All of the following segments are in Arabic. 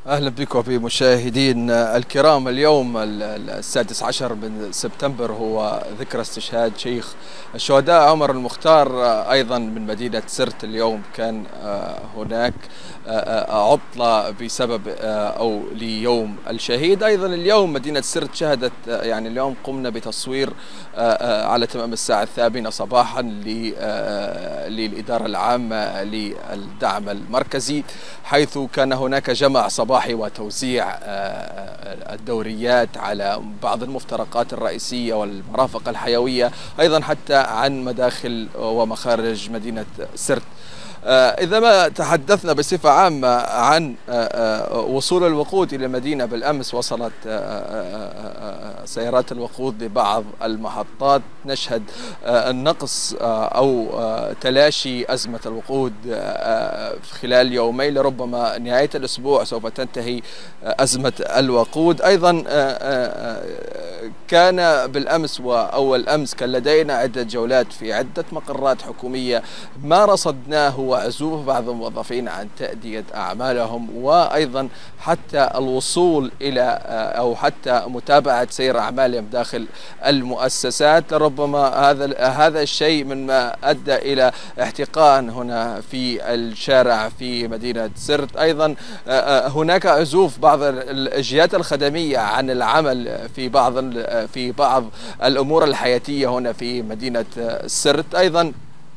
أهلا بكم بمشاهدين الكرام. اليوم السادس عشر من سبتمبر هو ذكرى استشهاد شيخ الشهداء عمر المختار أيضا من مدينة سرت. اليوم كان هناك عطلة بسبب أو ليوم الشهيد. أيضا اليوم مدينة سرت شهدت اليوم قمنا بتصوير على تمام الساعة 8 صباحا للإدارة العامة للدعم المركزي، حيث كان هناك جمع صباحي وتوزيع الدوريات على بعض المفترقات الرئيسية والمرافق الحيوية، أيضا حتى عن مداخل ومخارج مدينة سرت. إذا ما تحدثنا بصفة عامة عن وصول الوقود إلى المدينة، بالأمس وصلت سيارات الوقود لبعض المحطات. نشهد النقص أو تلاشي أزمة الوقود خلال يومين، لربما نهاية الأسبوع سوف تنتهي أزمة الوقود. أيضا كان بالأمس وأول أمس كان لدينا عدة جولات في عدة مقرات حكومية. ما رصدناه هو عزوف بعض الموظفين عن تأدية أعمالهم، وأيضا حتى الوصول إلى أو حتى متابعة سير أعمالهم داخل المؤسسات. لربما هذا الشيء مما أدى إلى احتقان هنا في الشارع في مدينة سرت. أيضا هناك عزوف بعض الجهات الخدمية عن العمل في بعض الأمور الحياتية هنا في مدينة سرت. أيضا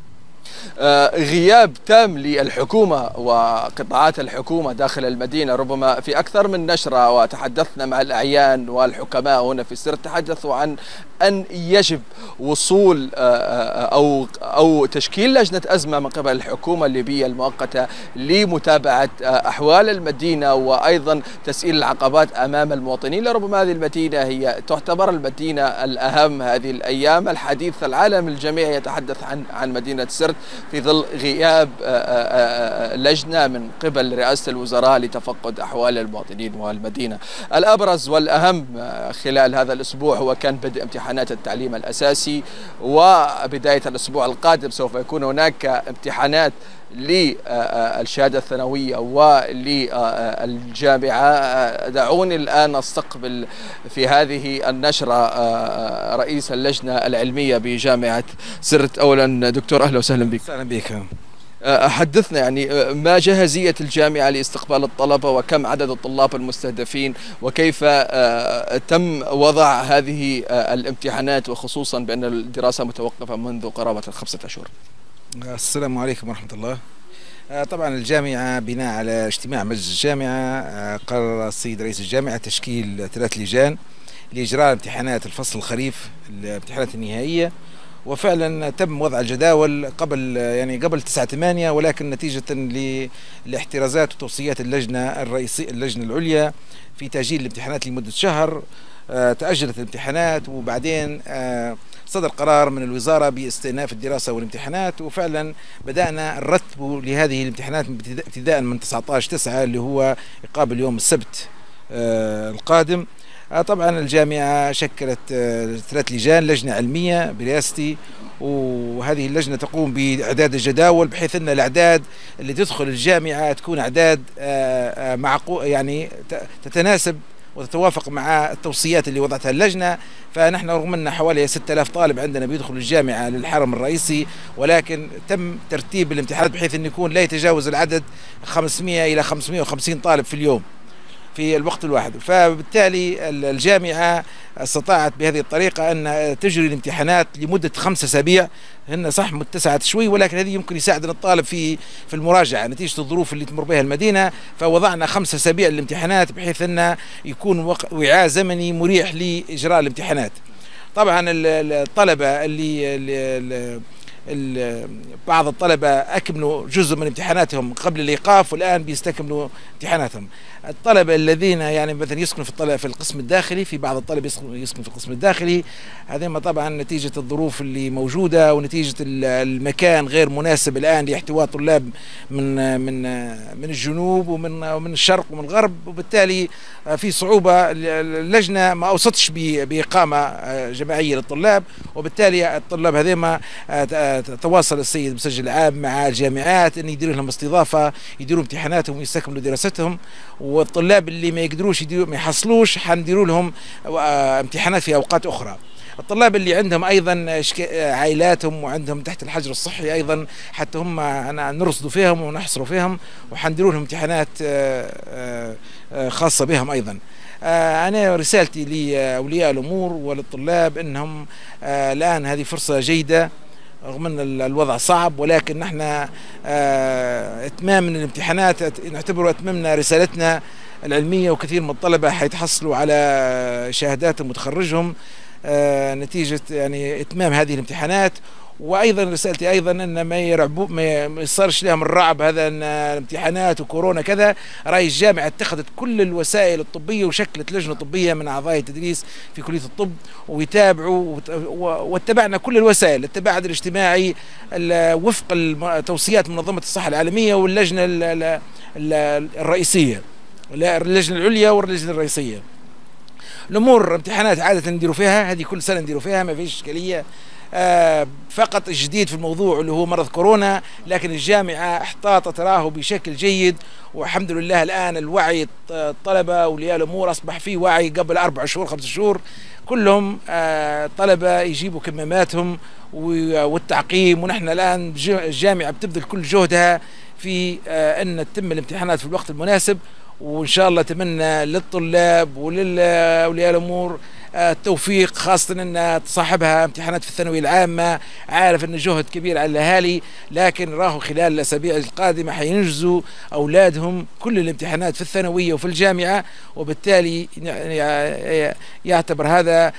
غياب تام للحكومة وقطاعات الحكومة داخل المدينة. ربما في أكثر من نشرة وتحدثنا مع الأعيان والحكماء هنا في سرت، تحدثوا عن أن يجب وصول أو تشكيل لجنة أزمة من قبل الحكومة الليبية المؤقتة لمتابعة أحوال المدينة، وأيضا تسئيل العقبات أمام المواطنين. لربما هذه المدينة هي تعتبر المدينة الأهم هذه الأيام. الحديث العالم الجميع يتحدث عن مدينة سرت في ظل غياب لجنة من قبل رئاسة الوزراء لتفقد أحوال المواطنين والمدينة. الأبرز والأهم خلال هذا الأسبوع هو كان بدء امتحانات التعليم الأساسي، وبداية الأسبوع القادم سوف يكون هناك امتحانات للشهادة الثانوية وللجامعة. دعوني الآن أستقبل في هذه النشرة رئيس اللجنة العلمية بجامعة سرت. أولا دكتور أهلا وسهلا بك. أهلا بك. حدثنا ما جاهزية الجامعة لاستقبال الطلبة، وكم عدد الطلاب المستهدفين، وكيف تم وضع هذه الامتحانات، وخصوصا بأن الدراسة متوقفة منذ قرابة 5 أشهر. السلام عليكم ورحمة الله. طبعا الجامعة بناء على اجتماع مجلس الجامعة قرر السيد رئيس الجامعة تشكيل 3 لجان لإجراء امتحانات الفصل الخريف، الامتحانات النهائية، وفعلا تم وضع الجداول قبل 9/8، ولكن نتيجة لاحترازات وتوصيات اللجنة الرئيسية اللجنة العليا في تأجيل الامتحانات لمدة شهر تأجلت الامتحانات، وبعدين صدر قرار من الوزارة باستئناف الدراسة والامتحانات، وفعلا بدأنا الرتب لهذه الامتحانات ابتداء من 19/9 اللي هو يقابل يوم السبت القادم. طبعا الجامعة شكلت 3 لجان، لجنة علمية برئاستي، وهذه اللجنة تقوم بإعداد الجداول بحيث أن الأعداد اللي تدخل الجامعة تكون أعداد معقول، تتناسب وتتوافق مع التوصيات اللي وضعتها اللجنة. فنحن رغم أن حوالي 6000 طالب عندنا بيدخلوا الجامعة للحرم الرئيسي، ولكن تم ترتيب الامتحانات بحيث أن يكون لا يتجاوز العدد 500 إلى 550 طالب في اليوم في الوقت الواحد. فبالتالي الجامعة استطاعت بهذه الطريقة أن تجري الامتحانات لمدة 5 أسابيع. هن صح متسعة شوي، ولكن هذه يمكن يساعدنا الطالب في المراجعة نتيجة الظروف اللي تمر بها المدينة. فوضعنا 5 أسابيع للامتحانات بحيث أن يكون وعاء زمني مريح لإجراء الامتحانات. طبعا الطلبة اللي بعض الطلبة أكملوا جزء من امتحاناتهم قبل الإيقاف، والآن بيستكملوا امتحاناتهم. الطلبة الذين مثلا يسكنوا في القسم الداخلي، في بعض الطلبة يسكنوا في القسم الداخلي، هذا طبعا نتيجة الظروف اللي موجودة ونتيجة المكان غير مناسب الآن لاحتواء طلاب من الجنوب ومن الشرق ومن الغرب، وبالتالي في صعوبة. اللجنة ما أوصتش بإقامة جماعية للطلاب، وبالتالي الطلاب هذين تواصل السيد المسجل العام مع الجامعات ان يديروا لهم استضافه، يديروا امتحاناتهم ويستكملوا دراستهم، والطلاب اللي ما يقدروش ما يحصلوش حنديروا لهم امتحانات في اوقات اخرى. الطلاب اللي عندهم ايضا عائلاتهم وعندهم تحت الحجر الصحي ايضا حتى هم نرصدوا فيهم ونحصروا فيهم وحنديروا لهم امتحانات خاصه بهم ايضا. أنا رسالتي لأولياء الأمور وللطلاب أنهم الآن هذه فرصة جيدة رغم أن الوضع صعب، ولكن نحن إتمام من الامتحانات نعتبره أتممنا رسالتنا العلمية، وكثير من الطلبة حيتحصلوا على شهاداتهم وتخرجهم نتيجة يعني إتمام هذه الامتحانات. وايضا رسالتي ايضا ان ما يصيرش لهم الرعب هذا ان الامتحانات وكورونا كذا. راي الجامعه اتخذت كل الوسائل الطبيه وشكلت لجنه طبيه من اعضاء التدريس في كليه الطب ويتابعوا، واتبعنا كل الوسائل، التباعد الاجتماعي وفق توصيات منظمه الصحه العالميه واللجنه الرئيسيه، اللجنه العليا واللجنه الرئيسيه. الامور امتحانات عاده نديروا فيها، هذه كل سنه نديروا فيها، ما فيش اشكاليه. فقط الجديد في الموضوع اللي هو مرض كورونا، لكن الجامعة احتاطت راه بشكل جيد، والحمد لله الآن الوعي الطلبة وأولياء الأمور أصبح فيه وعي. قبل 4 شهور 5 شهور كلهم طلبة يجيبوا كماماتهم والتعقيم، ونحن الآن الجامعة بتبذل كل جهدها في أن تتم الامتحانات في الوقت المناسب، وإن شاء الله أتمنى للطلاب وللأولياء الأمور التوفيق، خاصة أن صاحبها امتحانات في الثانوية العامة عارف أن جهد كبير على الأهالي، لكن راهو خلال الأسابيع القادمة حينجزوا أولادهم كل الامتحانات في الثانوية وفي الجامعة، وبالتالي يعتبر هذا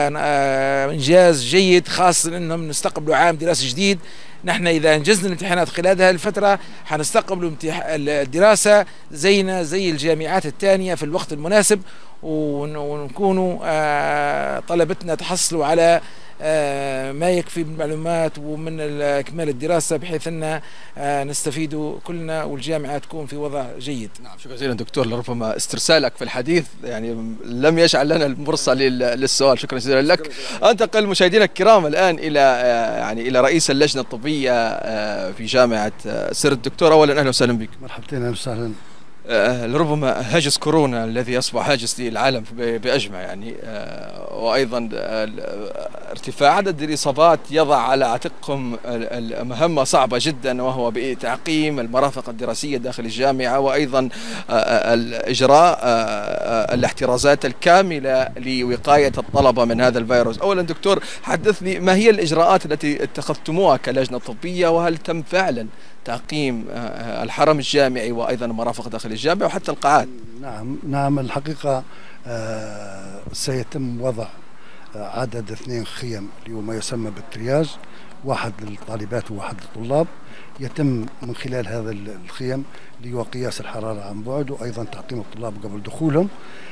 إنجاز جيد، خاصة أنهم نستقبلوا عام دراسي جديد. نحن إذا أنجزنا الامتحانات خلال هذه الفترة حنستقبلوا الدراسة زينا زي الجامعات الثانية في الوقت المناسب، ونكونوا طلبتنا تحصلوا على ما يكفي من المعلومات ومن إكمال الدراسة، بحيث أن نستفيدوا كلنا والجامعة تكون في وضع جيد. نعم، شكرا جزيلا دكتور. لربما استرسالك في الحديث يعني لم يجعل لنا الفرصة للسؤال. شكرا جزيلا لك. أنتقل مشاهدينا الكرام الآن إلى رئيس اللجنة الطبية في جامعة سرت. دكتور، أولا أهلا وسهلا بك. مرحبتين، أهلا وسهلا. لربما هاجس كورونا الذي أصبح هاجس للعالم بأجمع يعني، وأيضا ارتفاع عدد الإصابات يضع على عاتقكم مهمة صعبة جدا، وهو بتعقيم المرافق الدراسية داخل الجامعة، وأيضا الإجراء الاحترازات الكاملة لوقاية الطلبة من هذا الفيروس. أولا دكتور، حدثني ما هي الإجراءات التي اتخذتموها كلجنة طبية، وهل تم فعلا تعقيم الحرم الجامعي وأيضا المرافق داخل الجامعة وحتى القاعات؟ نعم الحقيقة سيتم وضع عدد 2 خيم اللي هو ما يسمى بالترياج، واحد للطالبات وواحد للطلاب. يتم من خلال هذا الخيم اللي هو قياس الحرارة عن بعد، وأيضا تعقيم الطلاب قبل دخولهم.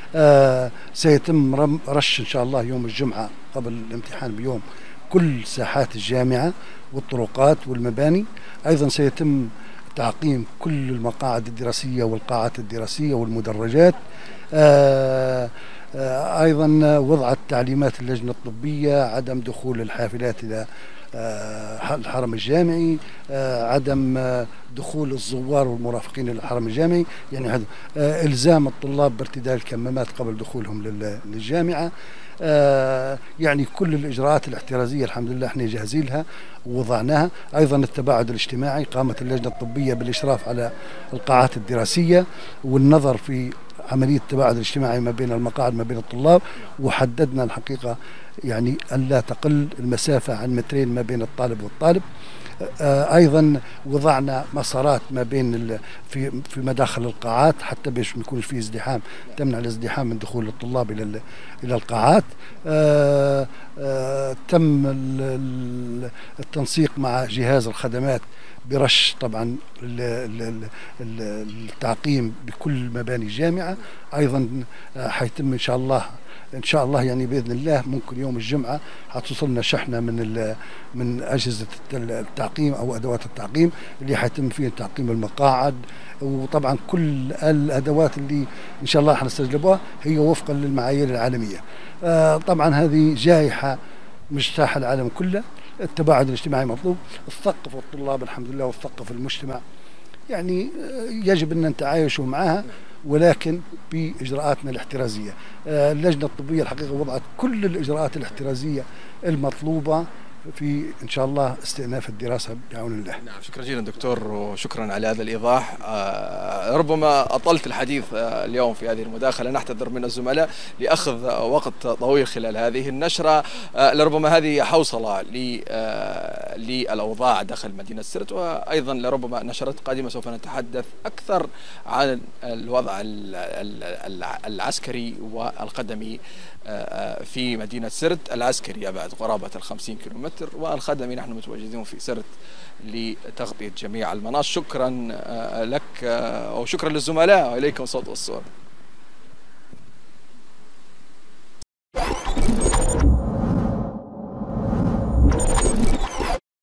سيتم رش إن شاء الله يوم الجمعة قبل الامتحان بيوم كل ساحات الجامعة والطرقات والمباني. أيضا سيتم تعقيم كل المقاعد الدراسية والقاعات الدراسية والمدرجات. أيضا وضعت تعليمات اللجنة الطبية عدم دخول الحافلات إلى الحرم الجامعي، عدم دخول الزوار والمرافقين للحرم الجامعي، يعني هذا إلزام الطلاب بارتداء الكمامات قبل دخولهم للجامعة. يعني كل الإجراءات الاحترازية الحمد لله احنا جاهزين لها ووضعناها. أيضا التباعد الاجتماعي، قامت اللجنة الطبية بالإشراف على القاعات الدراسية والنظر في عملية التباعد الاجتماعي ما بين المقاعد ما بين الطلاب، وحددنا الحقيقة يعني ألا تقل المسافة عن 2 ما بين الطالب والطالب. ايضا وضعنا مسارات ما بين في مداخل القاعات حتى باش ما يكونش فيه ازدحام، تمنع الازدحام من دخول الطلاب الى القاعات. تم التنسيق مع جهاز الخدمات برش طبعا التعقيم بكل مباني الجامعة. ايضا حيتم ان شاء الله يعني باذن الله ممكن يوم الجمعه حتوصلنا شحنه من اجهزه التعقيم او ادوات التعقيم اللي حيتم فيها تعقيم المقاعد، وطبعا كل الادوات اللي ان شاء الله حنستجلبها هي وفقا للمعايير العالميه. طبعا هذه جائحه مجتاحه العالم كله، التباعد الاجتماعي مطلوب، الثقف الطلاب الحمد لله والثقف المجتمع، يعني يجب أن نتعايشوا معها ولكن بإجراءاتنا الاحترازية. اللجنة الطبية الحقيقة وضعت كل الإجراءات الاحترازية المطلوبة في إن شاء الله استئناف الدراسة بعون الله. نعم، شكرا جزيلا دكتور، وشكرا على هذا الإيضاح. ربما أطلت الحديث اليوم في هذه المداخلة، نحتذر من الزملاء لأخذ وقت طويل خلال هذه النشرة. لربما هذه حوصلة للأوضاع داخل مدينة سرت، وأيضا لربما نشرات قادمة سوف نتحدث أكثر عن الوضع العسكري والخدمي في مدينة سرت. العسكري يبعد قرابة 50 كيلومتر، والخدمي نحن متواجدون في سرت لتغطية جميع المناطق. شكرا لك وشكرا للزملاء، وإليكم صوت والصورة.